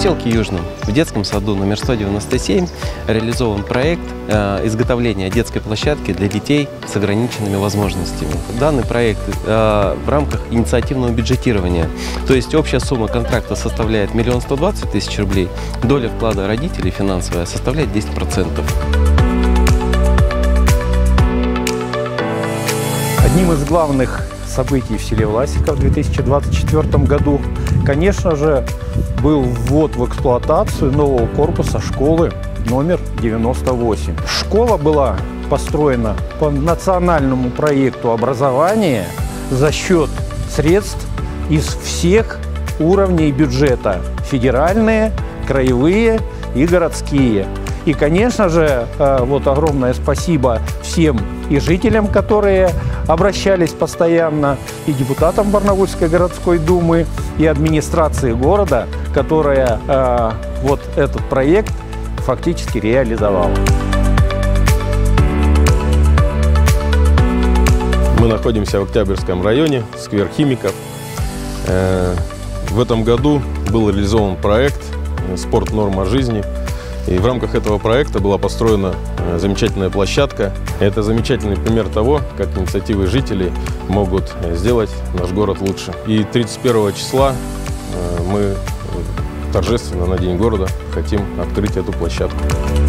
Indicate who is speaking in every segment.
Speaker 1: поселке Южном, в детском саду номер 197, реализован проект изготовления детской площадки для детей с ограниченными возможностями. Данный проект в рамках инициативного бюджетирования, то есть общая сумма контракта составляет 1 120 000 рублей, доля вклада родителей финансовая составляет 10%.
Speaker 2: Одним из главных событий в селе Власика в 2024 году, конечно же, был ввод в эксплуатацию нового корпуса школы номер 98. Школа была построена по национальному проекту образования за счет средств из всех уровней бюджета – федеральные, краевые и городские. И, конечно же, вот огромное спасибо всем и жителям, которые обращались постоянно, и депутатам Барнаульской городской думы, и администрации города, которая вот этот проект фактически реализовала.
Speaker 3: Мы находимся в Октябрьском районе, сквер Химиков. В этом году был реализован проект «Спорт. Норма жизни». И в рамках этого проекта была построена замечательная площадка. Это замечательный пример того, как инициативы жителей могут сделать наш город лучше. И 31 числа мы торжественно на День города хотим открыть эту площадку.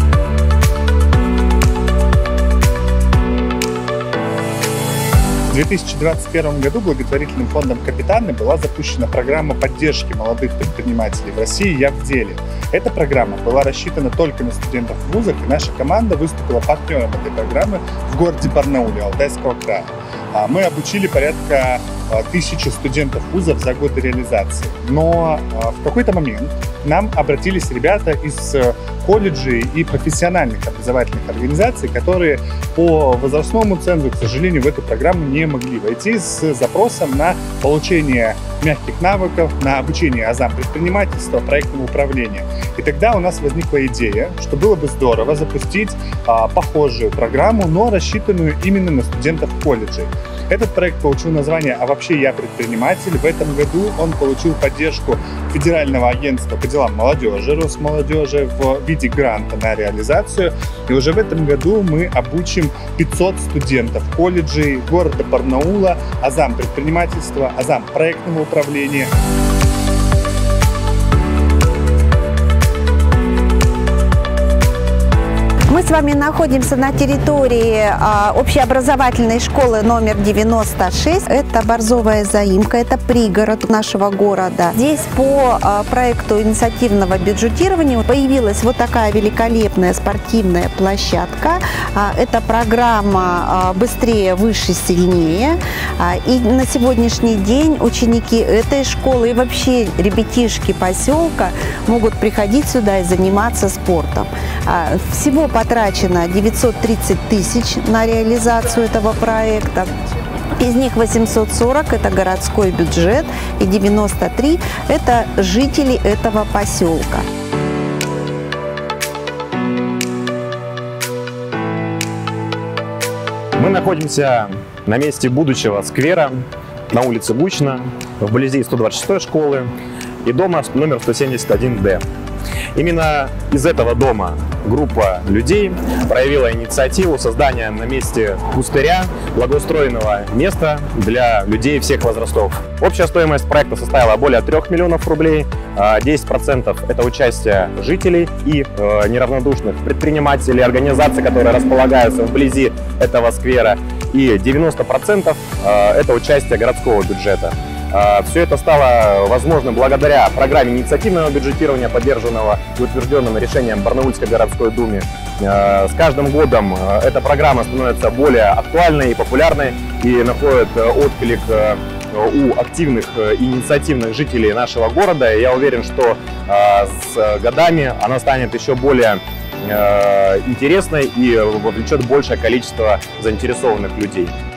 Speaker 4: В 2021 году благотворительным фондом «Капитаны» была запущена программа поддержки молодых предпринимателей в России «Я в деле». Эта программа была рассчитана только на студентов в вузах, и наша команда выступила партнером этой программы в городе Барнауле Алтайского края. Мы обучили порядка 1000 студентов вузов за годы реализации. Но в какой-то момент к нам обратились ребята из колледжей и профессиональных образовательных организаций, которые по возрастному цензу, к сожалению, в эту программу не могли войти с запросом на получение мягких навыков, на обучение азам предпринимательства, проектного управления. И тогда у нас возникла идея, что было бы здорово запустить похожую программу, но рассчитанную именно на студентов колледжей. Этот проект получил название «А вообще я предприниматель». В этом году он получил поддержку Федерального агентства по делам молодежи, Росмолодежи, в виде гранта на реализацию. И уже в этом году мы обучим 500 студентов колледжей города Барнаула азам предпринимательства, азам проектного управления.
Speaker 5: Мы с вами находимся на территории общеобразовательной школы номер 96. Это Борзовая заимка, это пригород нашего города. Здесь по проекту инициативного бюджетирования появилась вот такая великолепная спортивная площадка. Это программа «Быстрее, выше, сильнее». И на сегодняшний день ученики этой школы и вообще ребятишки поселка могут приходить сюда и заниматься спортом. Всего потрачено 930 000 на реализацию этого проекта. Из них 840 – это городской бюджет, и 93 – это жители этого поселка.
Speaker 6: Мы находимся на месте будущего сквера на улице Бучна, вблизи 126-й школы и дома номер 171-Д. Именно из этого дома группа людей проявила инициативу создания на месте пустыря благоустроенного места для людей всех возрастов. Общая стоимость проекта составила более 3 миллионов рублей, 10% это участие жителей и неравнодушных предпринимателей, организаций, которые располагаются вблизи этого сквера, и 90% это участие городского бюджета. Все это стало возможным благодаря программе инициативного бюджетирования, поддержанного и утвержденным решением Барнаульской городской думы. С каждым годом эта программа становится более актуальной и популярной и находит отклик у активных и инициативных жителей нашего города. И я уверен, что с годами она станет еще более интересной и вовлечет большее количество заинтересованных людей.